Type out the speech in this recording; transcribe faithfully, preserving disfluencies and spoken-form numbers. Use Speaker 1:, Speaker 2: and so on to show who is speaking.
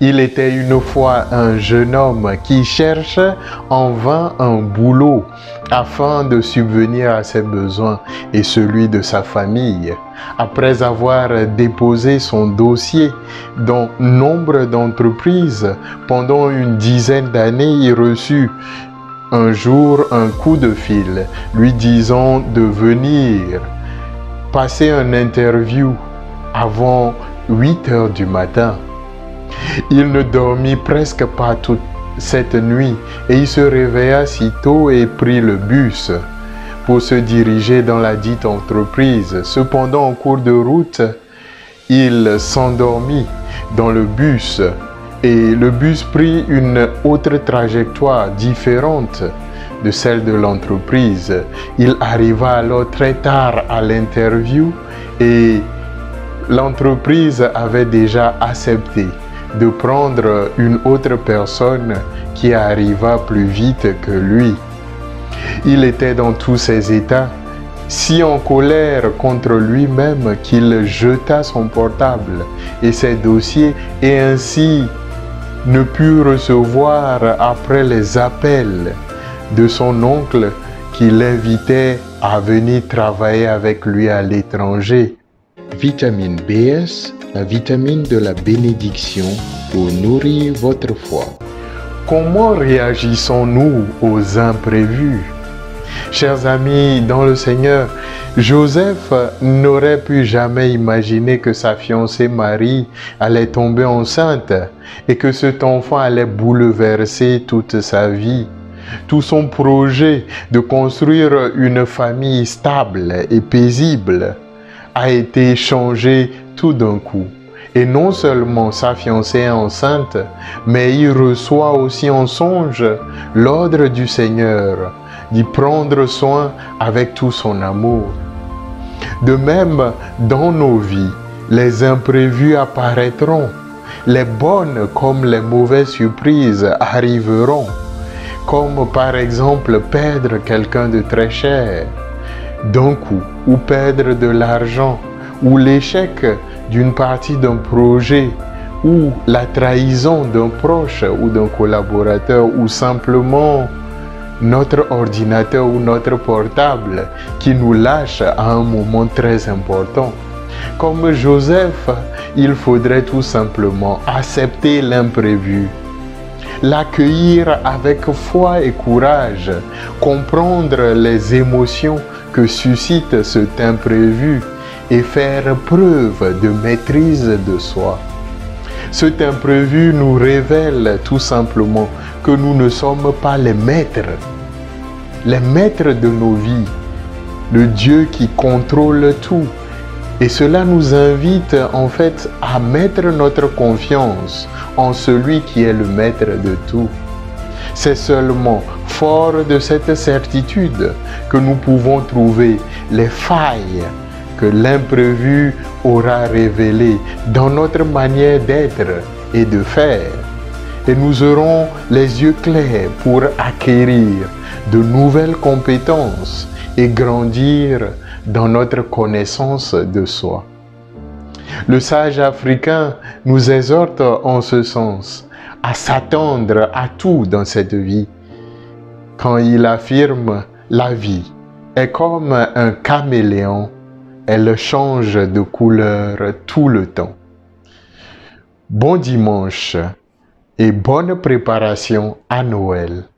Speaker 1: Il était une fois un jeune homme qui cherchait en vain un boulot afin de subvenir à ses besoins et celui de sa famille. Après avoir déposé son dossier dans nombre d'entreprises pendant une dizaine d'années, il reçut un jour un coup de fil lui disant de venir passer une interview avant huit heures du matin. Il ne dormit presque pas toute cette nuit et il se réveilla si tôt et prit le bus pour se diriger dans la dite entreprise. Cependant, en cours de route, il s'endormit dans le bus et le bus prit une autre trajectoire différente de celle de l'entreprise. Il arriva alors très tard à l'interview et l'entreprise avait déjà accepté de prendre une autre personne qui arriva plus vite que lui. Il était dans tous ses états, si en colère contre lui-même qu'il jeta son portable et ses dossiers et ainsi ne put recevoir après les appels de son oncle qui l'invitait à venir travailler avec lui à l'étranger. Vitamine B S, la vitamine de la bénédiction pour nourrir votre foi. Comment réagissons-nous aux imprévus? Chers amis dans le Seigneur, Joseph n'aurait pu jamais imaginer que sa fiancée Marie allait tomber enceinte et que cet enfant allait bouleverser toute sa vie. Tout son projet de construire une famille stable et paisible a été changé tout d'un coup. Et non seulement sa fiancée est enceinte, mais il reçoit aussi en songe l'ordre du Seigneur d'y prendre soin avec tout son amour. De même, dans nos vies, les imprévus apparaîtront. Les bonnes comme les mauvaises surprises arriveront, comme par exemple perdre quelqu'un de très cher d'un coup, ou perdre de l'argent, ou l'échec d'une partie d'un projet, ou la trahison d'un proche ou d'un collaborateur, ou simplement notre ordinateur ou notre portable qui nous lâche à un moment très important. Comme Joseph, il faudrait tout simplement accepter l'imprévu, l'accueillir avec foi et courage, comprendre les émotions que suscite cet imprévu et faire preuve de maîtrise de soi. Cet imprévu nous révèle tout simplement que nous ne sommes pas les maîtres, les maîtres de nos vies, le Dieu qui contrôle tout. Et cela nous invite en fait à mettre notre confiance en celui qui est le maître de tout. C'est seulement fort de cette certitude que nous pouvons trouver les failles que l'imprévu aura révélées dans notre manière d'être et de faire. Et nous aurons les yeux clairs pour acquérir de nouvelles compétences et grandir dans notre connaissance de soi. Le sage africain nous exhorte en ce sens à s'attendre à tout dans cette vie, quand il affirme « la vie est comme un caméléon, elle change de couleur tout le temps ». Bon dimanche et bonne préparation à Noël.